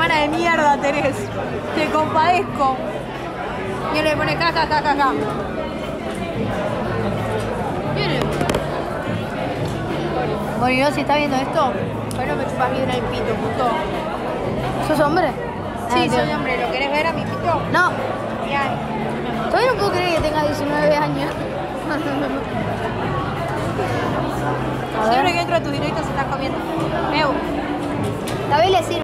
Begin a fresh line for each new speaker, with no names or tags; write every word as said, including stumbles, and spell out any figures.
hermana de mierda tenés. Te compadezco. Y le pone caca, caca, caca. Viene. Bueno, si está viendo esto, bueno, me chupas bien el pito, puto.
¿Sos hombre?
Sí,
Ah,
soy hombre. ¿Lo querés ver a mi pito?
No.
Ya.
Todavía no puedo creer que tengas diecinueve años.
Siempre que entro a tus directos se estás comiendo. Meu.
La vez le sirve.